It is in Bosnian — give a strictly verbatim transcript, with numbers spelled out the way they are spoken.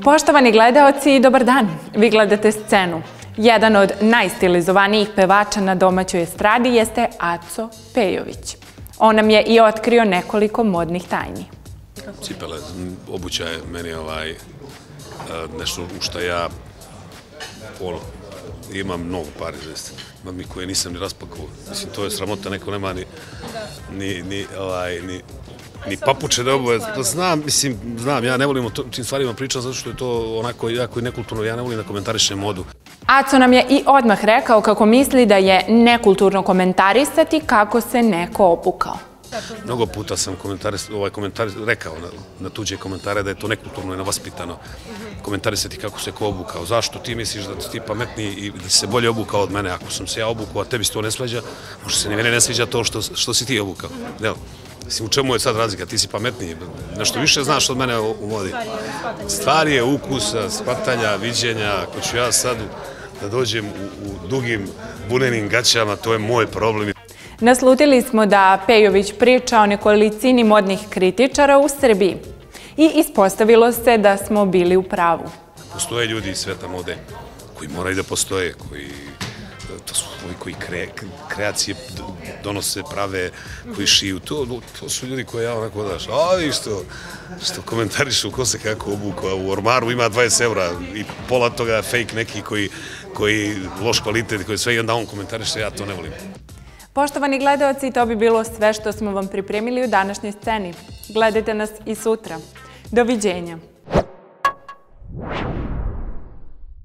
Poštovani gledaoci, dobar dan. Vi gledate Scenu. Jedan od najstilizovanijih pevača na domaćoj estradi jeste Aco Pejović. On nam je i otkrio nekoliko modnih tajni. Cipele, obuća je meni ovaj, nešto u što ja ono, imam mnogo pari, imam i koje nisam ni raspakovao. Mislim, to je sramota, neko nema ni, ni, ni, ovaj, ni, ni papuče da oboje. Znam, mislim, znam, ja ne volim o tim stvarima pričati zato što je to onako jako i nekulturno, ja ne volim da komentarišem modu. Aco nam je i odmah rekao kako misli da je nekulturno komentarisati kako se neko opukao. Mnogo puta sam ovaj komentar rekao na tuđe komentare da je to nekulturno i nevaspitano komentarisati kako se ko obukao. Zašto ti misliš da ti pametniji i da si se bolje obukao od mene? Ako sam se ja obukao, a tebi se to ne sviđa, možda se ni mene ne sviđa to što si ti obukao. Mislim, u čemu je sad razlika? Ti si pametniji, nešto više znaš od mene u modi. Stvari je ukusa, shvatanja, viđenja. Ako ću ja sad da dođem u dugim bunenim gaćama, to je moj problem. Naslutili smo da Pejović priča o nekolicini modnih kritičara u Srbiji i ispostavilo se da smo bili u pravu. Postoje ljudi iz sveta mode koji moraju da postoje, koji to su ovi koji kreacije donose, prave, koji šiju. To su ljudi koji ja onako daš, a vi što komentarišu ko se kako obukao, u ormaru ima dvadeset eura i pola toga fake neki koji loš kvalitet, koji sve i onda on komentariše, ja to ne volim. Poštovani gledaoci, to bi bilo sve što smo vam pripremili u današnjoj Sceni. Gledajte nas i sutra. Doviđenja.